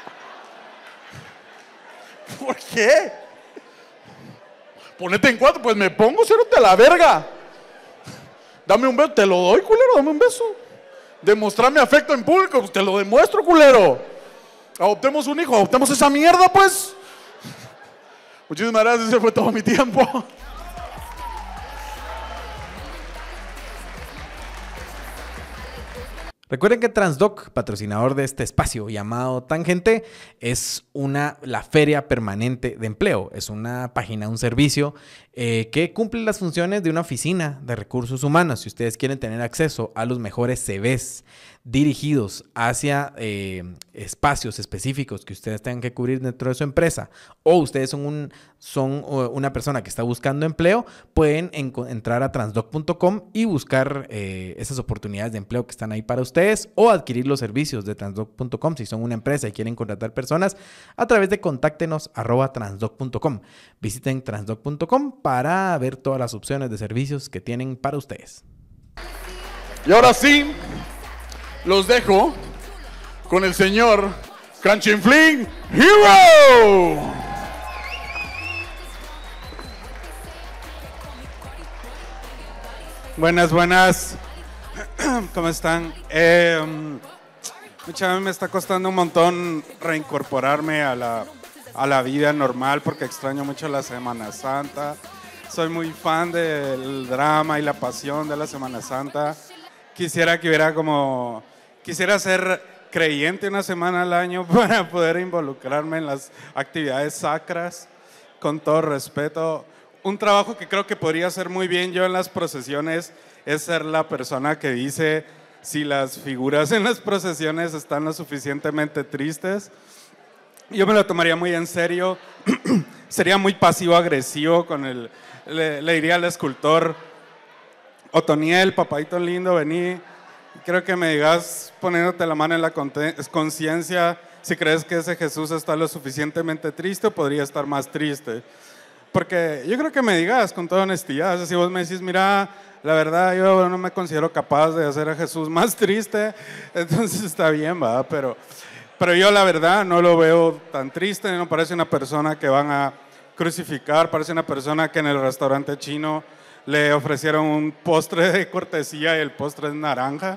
S5: ¿Por qué? Ponete en cuatro, pues me pongo, cerote, a la verga. Dame un beso, te lo doy, culero, dame un beso. Demostrarme afecto en público, pues te lo demuestro, culero. Adoptemos un hijo, adoptemos esa mierda, pues. Muchísimas gracias, ese fue todo mi tiempo.
S4: Recuerden que Transdoc, patrocinador de este espacio llamado Tangente, es una, la feria permanente de empleo. Es una página, un servicio eh, que cumple las funciones de una oficina de recursos humanos. Si ustedes quieren tener acceso a los mejores C Vs dirigidos hacia eh, espacios específicos que ustedes tengan que cubrir dentro de su empresa, o ustedes son, un, son una persona que está buscando empleo, pueden en, entrar a transdoc punto com y buscar eh, esas oportunidades de empleo que están ahí para ustedes, o adquirir los servicios de transdoc punto com si son una empresa y quieren contratar personas a través de contáctenos arroba transdoc punto com. Visiten transdoc punto com para ver todas las opciones de servicios que tienen para ustedes.
S5: Y ahora sí, los dejo con el señor Canchinflín Hero.
S6: Buenas, buenas. ¿Cómo están? Eh, mucha, me está costando un montón reincorporarme a la, a la vida normal porque extraño mucho la Semana Santa. Soy muy fan del drama y la pasión de la Semana Santa. Quisiera que hubiera como... Quisiera ser creyente una semana al año para poder involucrarme en las actividades sacras, con todo respeto. Un trabajo que creo que podría hacer muy bien yo en las procesiones es ser la persona que dice si las figuras en las procesiones están lo suficientemente tristes. Yo me lo tomaría muy en serio. Sería muy pasivo-agresivo con el... Le, le diría al escultor, Otoniel, papadito lindo, vení. Creo que me digas, poniéndote la mano en la conciencia, si crees que ese Jesús está lo suficientemente triste o podría estar más triste. Porque yo creo que me digas con toda honestidad, o sea, si vos me decís, mira, la verdad yo no me considero capaz de hacer a Jesús más triste, entonces está bien, ¿va? Pero, pero yo la verdad no lo veo tan triste, no parece una persona que van a crucificar, parece una persona que en el restaurante chino le ofrecieron un postre de cortesía y el postre es naranja.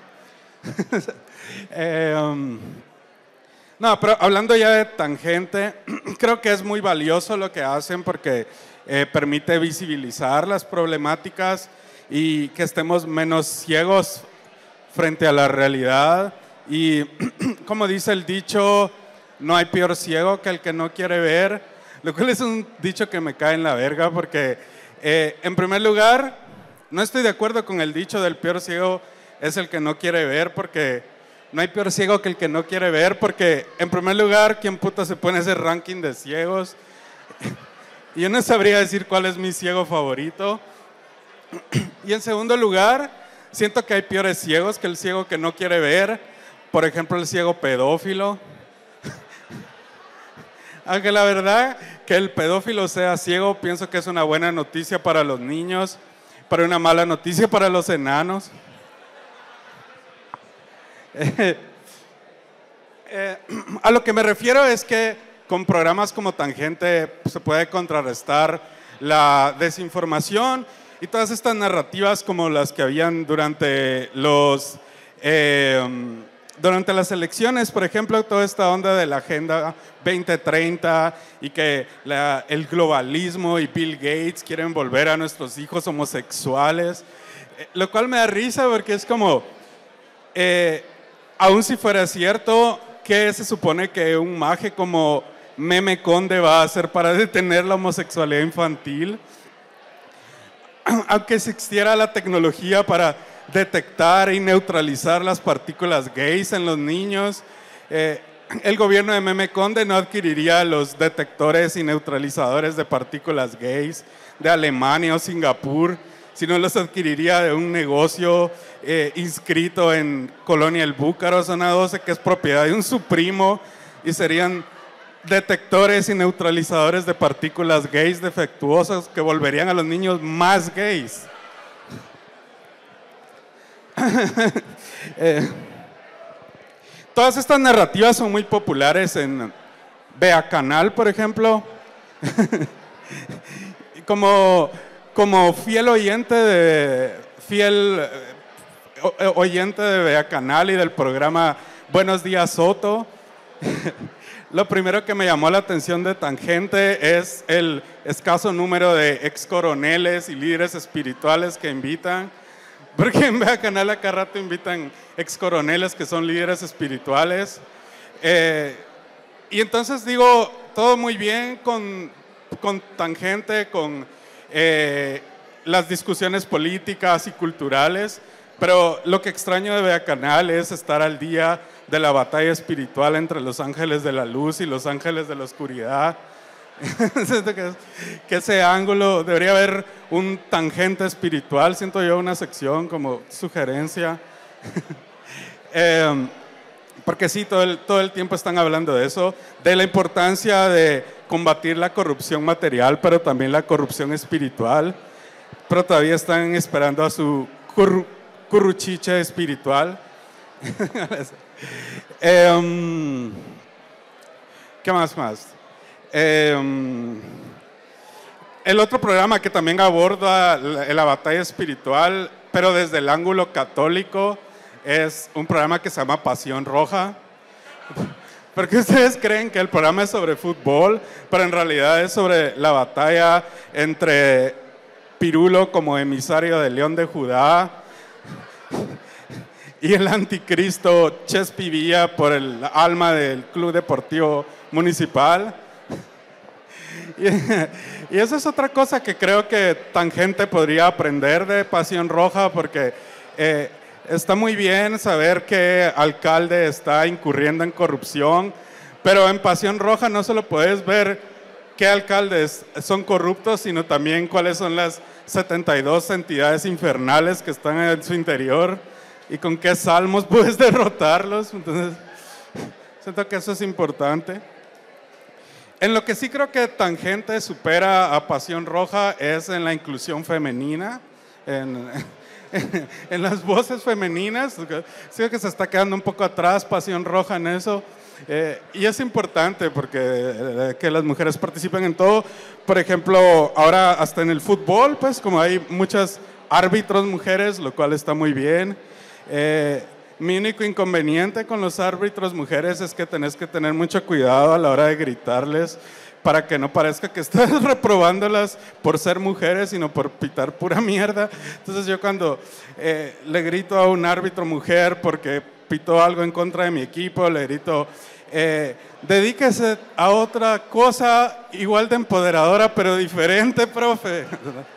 S6: eh, um, no, pero hablando ya de Tangente, creo que es muy valioso lo que hacen porque eh, permite visibilizar las problemáticas y que estemos menos ciegos frente a la realidad. Y como dice el dicho, no hay peor ciego que el que no quiere ver, lo cual es un dicho que me cae en la verga porque... Eh, en primer lugar, no estoy de acuerdo con el dicho del peor ciego es el que no quiere ver, porque no hay peor ciego que el que no quiere ver, porque en primer lugar, ¿quién puta se pone ese ranking de ciegos? Y yo no sabría decir cuál es mi ciego favorito. Y en segundo lugar, siento que hay peores ciegos que el ciego que no quiere ver, por ejemplo, el ciego pedófilo. Aunque la verdad que el pedófilo sea ciego, pienso que es una buena noticia para los niños, pero una mala noticia para los enanos. Eh, eh, a lo que me refiero es que con programas como Tangente se puede contrarrestar la desinformación y todas estas narrativas como las que habían durante los... Eh, durante las elecciones, por ejemplo, toda esta onda de la Agenda veinte treinta y que la, el globalismo y Bill Gates quieren volver a nuestros hijos homosexuales, eh, lo cual me da risa porque es como, eh, aun si fuera cierto, ¿qué se supone que un maje como Meme Conde va a hacer para detener la homosexualidad infantil? Aunque existiera la tecnología para detectar y neutralizar las partículas gays en los niños, eh, el gobierno de Meme Conde no adquiriría los detectores y neutralizadores de partículas gays de Alemania o Singapur, sino los adquiriría de un negocio eh, inscrito en Colonia El Búcaro, zona doce, que es propiedad de un su primo, y serían detectores y neutralizadores de partículas gays defectuosas que volverían a los niños más gays. eh, todas estas narrativas son muy populares en Vea Canal, por ejemplo. como, como fiel oyente de fiel eh, oyente de Vea Canal y del programa Buenos Días Soto, lo primero que me llamó la atención de Tangente es el escaso número de ex coroneles y líderes espirituales que invitan. Porque en Vea Canal acá rato invitan ex coroneles que son líderes espirituales. Eh, y entonces digo, todo muy bien con, con Tangente, con eh, las discusiones políticas y culturales, pero lo que extraño de Vea Canal es estar al día de la batalla espiritual entre los ángeles de la luz y los ángeles de la oscuridad. Que ese ángulo, debería haber un Tangente espiritual, siento yo, una sección como sugerencia. eh, porque sí, todo el, todo el tiempo están hablando de eso, de la importancia de combatir la corrupción material, pero también la corrupción espiritual, pero todavía están esperando a su curru, curruchiche espiritual. eh, ¿Qué más más? Eh, el otro programa que también aborda la, la batalla espiritual, pero desde el ángulo católico, es un programa que se llama Pasión Roja. Porque ustedes creen que el programa es sobre fútbol, pero en realidad es sobre la batalla entre Pirulo como emisario del León de Judá y el anticristo Chespi Villa por el alma del Club Deportivo Municipal. Y, y eso es otra cosa que creo que Tangente podría aprender de Pasión Roja, porque eh, está muy bien saber qué alcalde está incurriendo en corrupción, pero en Pasión Roja no solo puedes ver qué alcaldes son corruptos, sino también cuáles son las setenta y dos entidades infernales que están en su interior y con qué salmos puedes derrotarlos. Entonces, siento que eso es importante. En lo que sí creo que Tangente supera a Pasión Roja es en la inclusión femenina, en, en, en las voces femeninas. Siento que se está quedando un poco atrás Pasión Roja en eso. Eh, y es importante porque eh, que las mujeres participen en todo. Por ejemplo, ahora hasta en el fútbol, pues como hay muchas árbitros mujeres, lo cual está muy bien. Eh, Mi único inconveniente con los árbitros mujeres es que tenés que tener mucho cuidado a la hora de gritarles para que no parezca que estás reprobándolas por ser mujeres, sino por pitar pura mierda. Entonces yo cuando eh, le grito a un árbitro mujer porque pitó algo en contra de mi equipo, le grito, eh, dedíquese a otra cosa igual de empoderadora pero diferente, profe.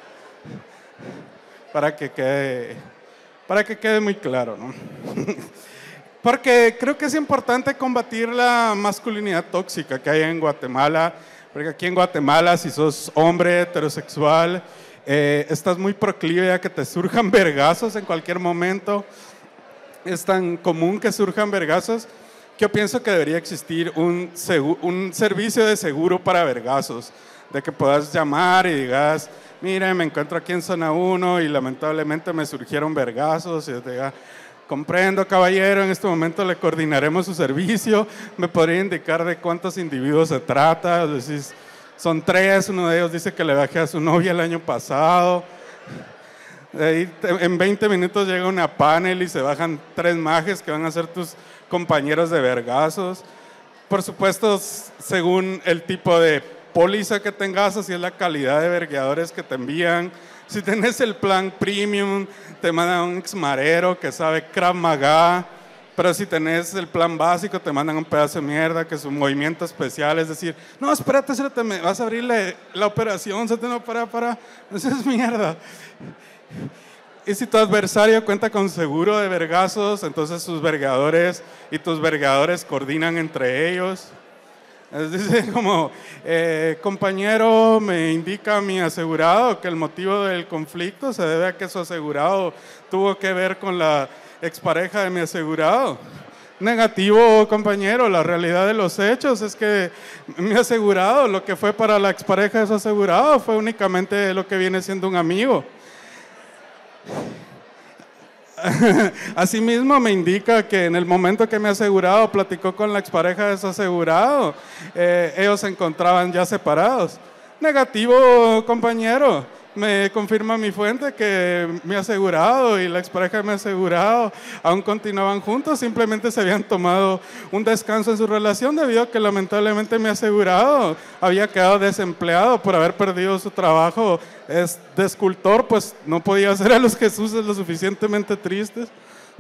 S6: Para que quede... Para que quede muy claro, ¿no? Porque creo que es importante combatir la masculinidad tóxica que hay en Guatemala, porque aquí en Guatemala, si sos hombre heterosexual, eh, estás muy proclive a que te surjan vergazos en cualquier momento. Es tan común que surjan vergazos que yo pienso que debería existir un, un servicio de seguro para vergazos, de que puedas llamar y digas, mire, me encuentro aquí en zona uno y lamentablemente me surgieron vergazos. Y yo te diga, comprendo, caballero, en este momento le coordinaremos su servicio. ¿Me podría indicar de cuántos individuos se trata? Decís, son tres, uno de ellos dice que le bajé a su novia el año pasado. De ahí, en veinte minutos llega una panel y se bajan tres majes que van a ser tus compañeros de vergazos. Por supuesto, según el tipo de póliza que tengas, así es la calidad de vergueadores que te envían. Si tenés el plan premium, te mandan un exmarero que sabe Krav Maga. Pero si tenés el plan básico, te mandan un pedazo de mierda que es un movimiento especial. Es decir, no, espérate, espérate, me vas a abrirle la operación, se te no, para, para. Eso es mierda. Y si tu adversario cuenta con seguro de vergazos, entonces sus vergadores y tus vergadores coordinan entre ellos. Es decir, como, eh, compañero, me indica mi asegurado que el motivo del conflicto se debe a que su asegurado tuvo que ver con la expareja de mi asegurado. Negativo, compañero, la realidad de los hechos es que mi asegurado, lo que fue para la expareja de su asegurado fue únicamente lo que viene siendo un amigo. Asimismo me indica que en el momento que mi asegurado platicó con la expareja de su asegurado, eh, ellos se encontraban ya separados. Negativo, compañero. Me confirma mi fuente que mi asegurado y la expareja de mi asegurado aún continuaban juntos, simplemente se habían tomado un descanso en su relación debido a que lamentablemente mi asegurado había quedado desempleado por haber perdido su trabajo es de escultor, pues no podía hacer a los Jesús lo suficientemente tristes.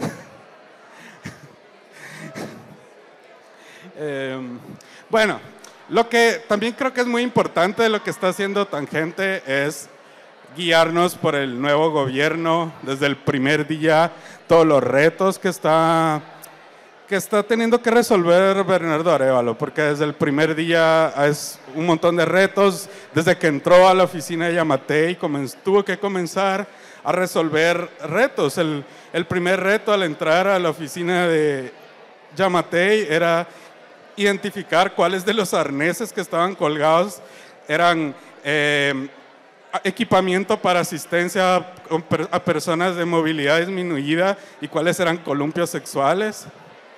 S6: eh, bueno, lo que también creo que es muy importante de lo que está haciendo Tangente es guiarnos por el nuevo gobierno desde el primer día, todos los retos que está, que está teniendo que resolver Bernardo Arévalo, porque desde el primer día es un montón de retos, desde que entró a la oficina de Yamatei comenzó, tuvo que comenzar a resolver retos. El, el primer reto al entrar a la oficina de Yamatei era identificar cuáles de los arneses que estaban colgados eran eh, equipamiento para asistencia a personas de movilidad disminuida y cuáles eran columpios sexuales.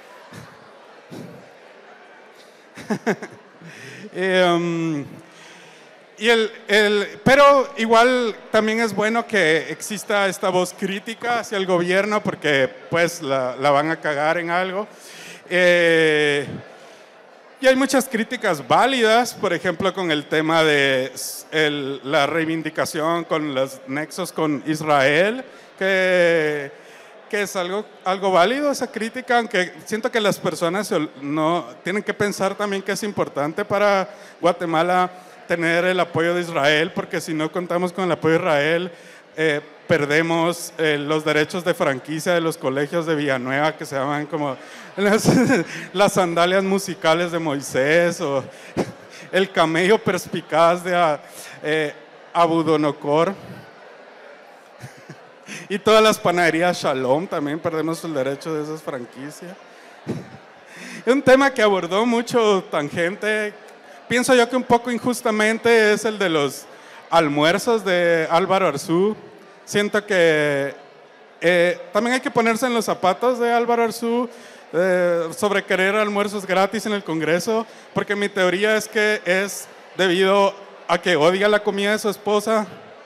S6: eh, um, y el, el, pero igual también es bueno que exista esta voz crítica hacia el gobierno porque pues la, la van a cagar en algo. Eh, Y hay muchas críticas válidas, por ejemplo, con el tema de el, la reivindicación con los nexos con Israel, que, que es algo, algo válido esa crítica, aunque siento que las personas no, tienen que pensar también que es importante para Guatemala tener el apoyo de Israel, porque si no contamos con el apoyo de Israel, eh, perdemos eh, los derechos de franquicia de los colegios de Villanueva que se llaman como las, las sandalias musicales de Moisés o el camello perspicaz de eh, Abudonocor y todas las panaderías Shalom también perdemos el derecho de esas franquicias. Es un tema que abordó mucho Tangente, pienso yo que un poco injustamente, es el de los almuerzos de Álvaro Arzú. Siento que eh, también hay que ponerse en los zapatos de Álvaro Arzú eh, sobre querer almuerzos gratis en el Congreso, porque mi teoría es que es debido a que odia la comida de su esposa.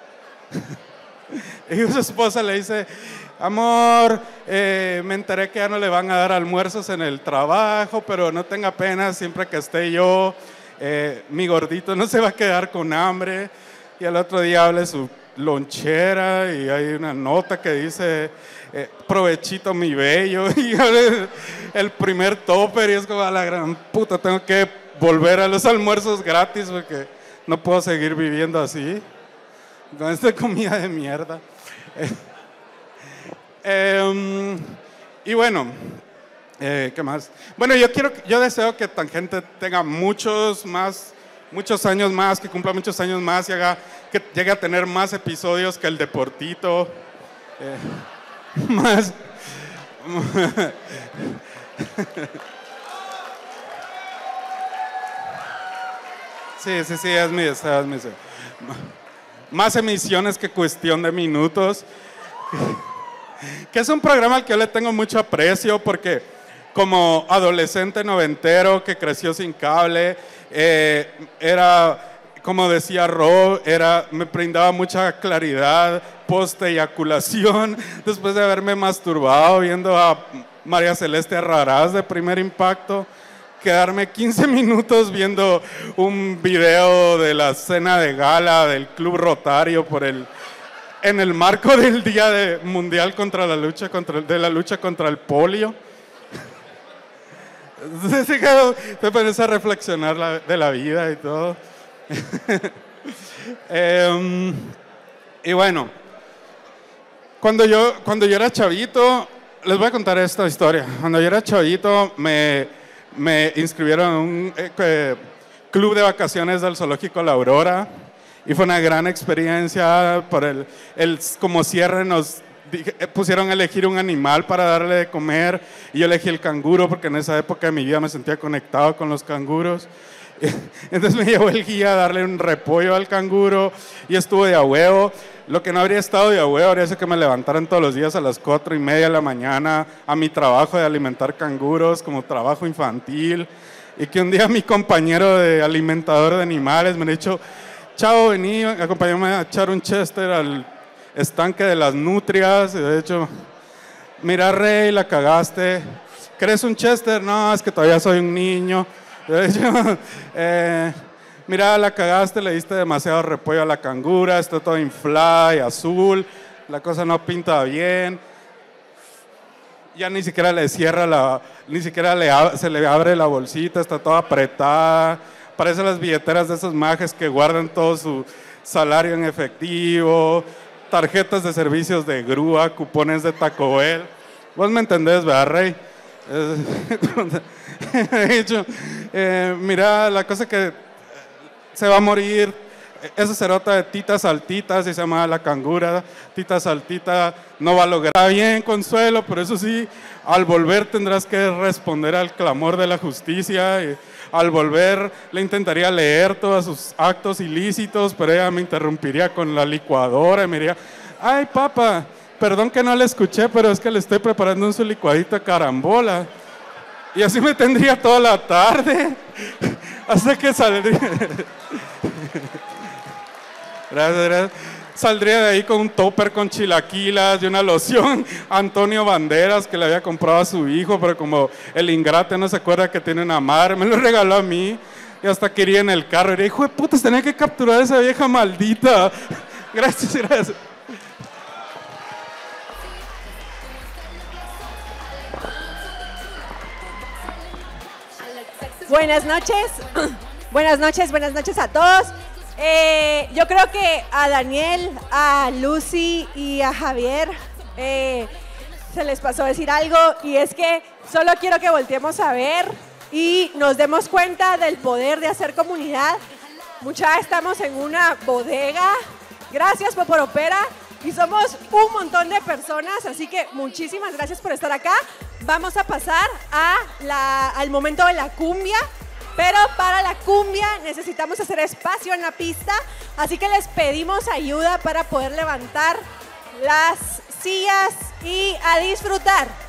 S6: Y su esposa le dice, amor, eh, me enteré que ya no le van a dar almuerzos en el trabajo, pero no tenga pena, siempre que esté yo, eh, mi gordito no se va a quedar con hambre. Y al otro día habla de su lonchera y hay una nota que dice eh, provechito mi bello y el primer topper y es como a la gran puta, tengo que volver a los almuerzos gratis porque no puedo seguir viviendo así con esta comida de mierda. eh, eh, y bueno, eh, ¿qué más? Bueno, yo quiero, yo deseo que Tangente tenga muchos más muchos años más, que cumpla muchos años más y haga, que llegue a tener más episodios que el Deportito, eh, más, sí, sí, sí, es mi deseo, es mi deseo. Más emisiones que cuestión de minutos, que es un programa al que yo le tengo mucho aprecio porque como adolescente noventero que creció sin cable, eh, era como decía Ro, era, me brindaba mucha claridad post-eyaculación, después de haberme masturbado viendo a María Celeste Arraraz de Primer Impacto, quedarme quince minutos viendo un video de la cena de gala del Club Rotario por el, en el marco del Día de Mundial contra la lucha contra, de la lucha contra el polio. Entonces, te pones a reflexionar la, de la vida y todo. eh, y bueno, cuando yo, cuando yo era chavito, les voy a contar esta historia. Cuando yo era chavito, me, me inscribieron en un eh, club de vacaciones del Zoológico La Aurora y fue una gran experiencia. Por el, el, como cierre nos pusieron a elegir un animal para darle de comer y yo elegí el canguro porque en esa época de mi vida me sentía conectado con los canguros. Entonces me llevó el guía a darle un repollo al canguro y estuve de a huevo. Lo que no habría estado de a huevo habría sido que me levantaran todos los días a las cuatro y media de la mañana a mi trabajo de alimentar canguros como trabajo infantil y que un día mi compañero de alimentador de animales me ha dicho: chao, vení, acompáñame a echar un chester al estanque de las nutrias. Y de hecho, mira, Rey, la cagaste. ¿Querés un chester? No, es que todavía soy un niño. De hecho, eh, mira, la cagaste, le diste demasiado repollo a la cangura, está todo inflada y azul, la cosa no pinta bien. Ya ni siquiera le cierra la, ni siquiera le, se le abre la bolsita, está toda apretada. Parecen las billeteras de esos majes que guardan todo su salario en efectivo, tarjetas de servicios de grúa, cupones de Taco Bell. Vos me entendés, ¿verdad, Rey? De hecho, eh, mira, la cosa que se va a morir, esa cerota de Tita Saltita, se llama la cangura, Tita Saltita no va a lograr. Está bien, Consuelo, pero eso sí, al volver tendrás que responder al clamor de la justicia. Y al volver le intentaría leer todos sus actos ilícitos, pero ella me interrumpiría con la licuadora y me diría: ay, papá, perdón que no le escuché, pero es que le estoy preparando un su licuadito de carambola. Y así me tendría toda la tarde, hasta que saldría. Gracias, gracias. Saldría de ahí con un topper con chilaquilas y una loción Antonio Banderas que le había comprado a su hijo, pero como el ingrate no se acuerda que tiene una madre, me lo regaló a mí y hasta quería en el carro. Y le dije: hijo de putas, tenía que capturar a esa vieja maldita. Gracias, gracias.
S7: Buenas noches, buenas noches, buenas noches a todos. Eh, yo creo que a Daniel, a Lucy y a Javier eh, se les pasó decir algo, y es que solo quiero que volteemos a ver y nos demos cuenta del poder de hacer comunidad. Mucha estamos en una bodega, gracias Poporopera, y somos un montón de personas, así que muchísimas gracias por estar acá. Vamos a pasar a la, al momento de la cumbia, pero para la cumbia necesitamos hacer espacio en la pista, así que les pedimos ayuda para poder levantar las sillas y a disfrutar.